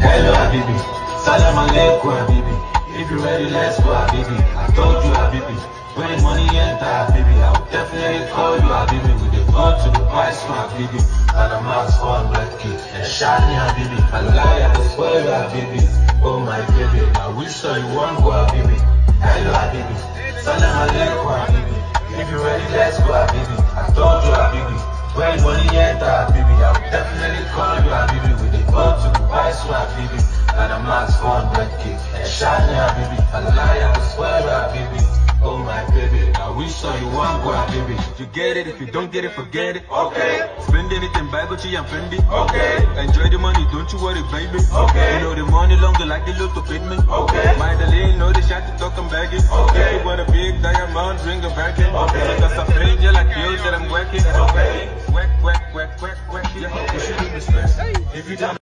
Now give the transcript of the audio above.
Hello Habibi, Salam Alaikum Habibi. If you ready, let's go Habibi. I told you Habibi, when money enter Habibi, I will definitely call you Habibi. We dey go to the price for Habibi, and I'm out 400k. And shiny Habibi, I lie at the spoil Habibi. Oh my baby, I wish so you won't go Habibi. Hello Habibi, Salam Alaikum Habibi. If you ready, let's go Habibi. I told you Habibi, when money enter Habibi, I will definitely call you Habibi. We dey go to the price for Habibi, and I'm out 400k. And shiny Habibi, I lie at the spoil Habibi. Oh my baby, I wish so you won't go Habibi. If you get it, if you don't get it, forget it. Okay. Spend anything, buy Gucci and Fendi. Okay. Enjoy the money, don't you worry, baby. Okay. You know the money longer like the look to pay me. Okay. My darling, know the shot to talk and bag it. Okay. If you want a big diamond, ring a back it. Okay. Because I friend you like you that I'm working. Okay. Whack, whack, whack, whack, whack. Yeah, you should be stressed. If you don't